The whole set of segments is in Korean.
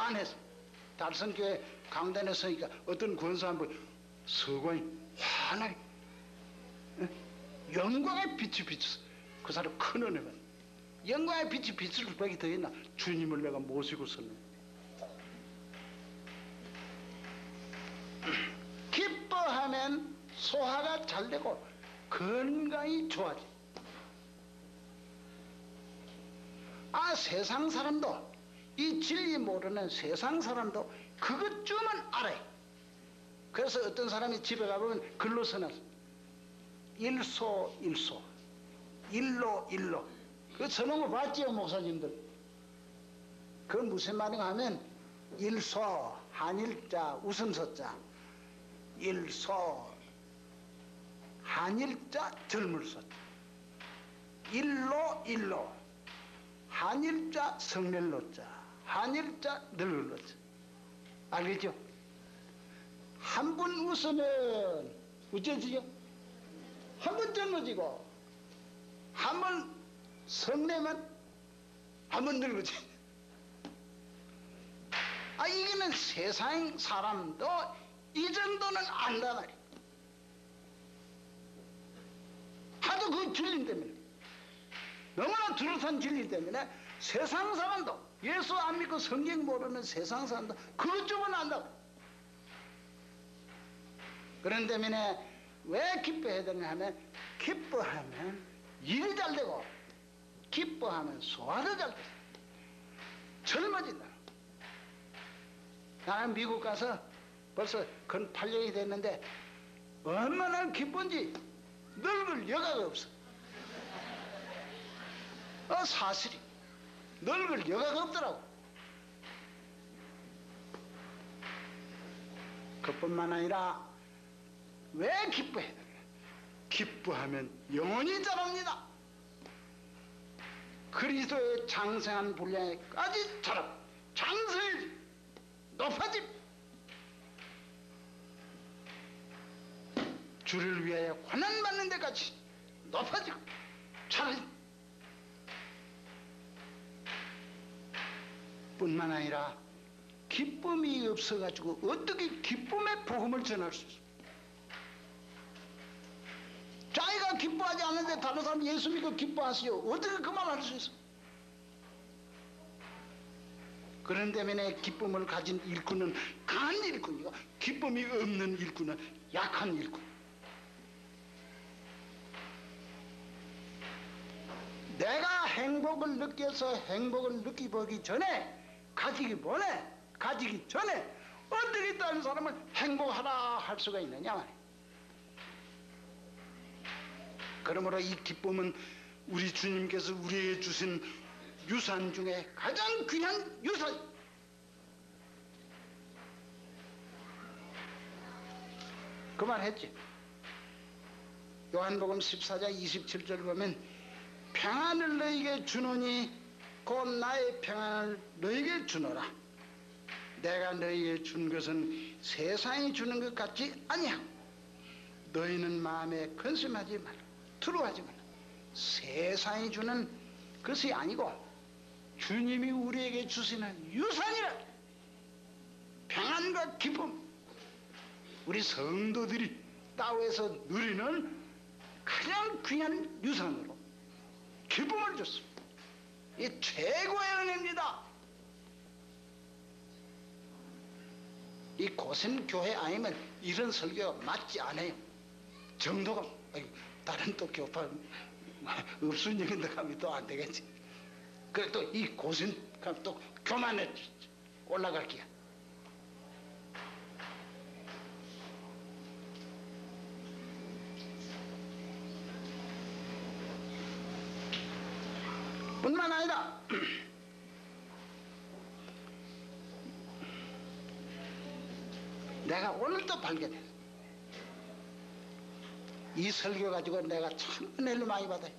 환해서 달성교회 강단에 서니까 어떤 권사 한 분 서관이 환하게 영광의 빛이 비쳤어. 그 사람 큰 은혜가 영광의 빛이 빛을 보기 더 있나. 주님을 내가 모시고 섰는 기뻐하면 소화가 잘 되고 건강이 좋아져. 세상 사람도 이 진리 모르는 세상 사람도 그것쯤은 알아요. 그래서 어떤 사람이 집에 가보면 글로 써놨어. 일소 일소 일로 일로. 그 써놓은 거 봤지요 목사님들. 그건 무슨 말인가 하면 일소 한일자 웃음소자 일소 한일자 젊을소자 일로 일로 한일자 성렬로자 한일자 늙을로자. 알겠죠? 한 번 웃으면 어쩌지요? 한 번 젊어지고 한 번 성내면 한 번 늙어지. 이거는 세상 사람도 이 정도는 안다 말이야. 하도 그 진리 때문에 너무나 뚜렷한 진리 때문에 세상 사람도 예수 안 믿고 성경 모르는 세상 사람도 그것 좀은 안다고. 그런 때문에 왜 기뻐해야 되냐 하면 기뻐하면 일이 잘 되고 기뻐하면 소화도 잘 돼. 젊어진다. 나는 미국 가서 벌써 근 8년이 됐는데 얼마나 기쁜지 늙을 여가가 없어. 사실이 늙을 여가가 없더라고. 그뿐만 아니라 왜 기뻐해야 되냐? 기뻐하면 영원히 자랍니다. 그리스도의 장성한 분량에까지 자라 장성해지 높아짐. 주를 위하여 고난받는 데까지 높아지고 자라짐. 뿐만 아니라 기쁨이 없어가지고 어떻게 기쁨의 복음을 전할 수 있어? 자기가 기뻐하지 않는데 다른 사람 예수 믿고 기뻐하시오. 어떻게 그 말 할 수 있어? 그런 때문에 기쁨을 가진 일꾼은 강한 일꾼이고 기쁨이 없는 일꾼은 약한 일꾼. 내가 행복을 느껴서 행복을 느끼기 전에 가지기 전에 어떻게 다른 사람을 행복하라 할 수가 있느냐 말이야. 그러므로 이 기쁨은 우리 주님께서 우리에게 주신 유산 중에 가장 귀한 유산. 그 말 했지. 요한복음 14장 27절 보면 평안을 너에게 주노니 곧 나의 평안을 너에게 주노라. 내가 너에게 준 것은 세상이 주는 것 같지 아니하고 너희는 마음에 근심하지 말라. 두려워하지 말라. 세상이 주는 것이 아니고 주님이 우리에게 주시는 유산이라. 평안과 기쁨. 우리 성도들이 따위에서 누리는 가장 귀한 유산으로 기쁨을 줬습니다. 이 최고의 은혜입니다. 이 고센교회 아니면 이런 설교가 맞지 않아요. 정도가 다른 또 교파 없순영인데 가면 또 안 되겠지. 그래 또 이 고센 가면 또 교만에 올라갈 게야. 뿐만 아니라 내가 오늘 또 발견했어. 이 설교 가지고 내가 참 은혜를 많이 받아요.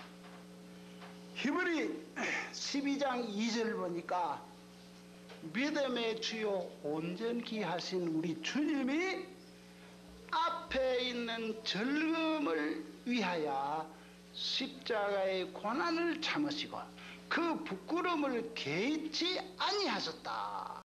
히브리 12장 2절 보니까 믿음의 주요 온전히 하신 우리 주님이 앞에 있는 즐거움을 위하여 십자가의 고난을 참으시고 그 부끄러움을 개의치 아니하셨다.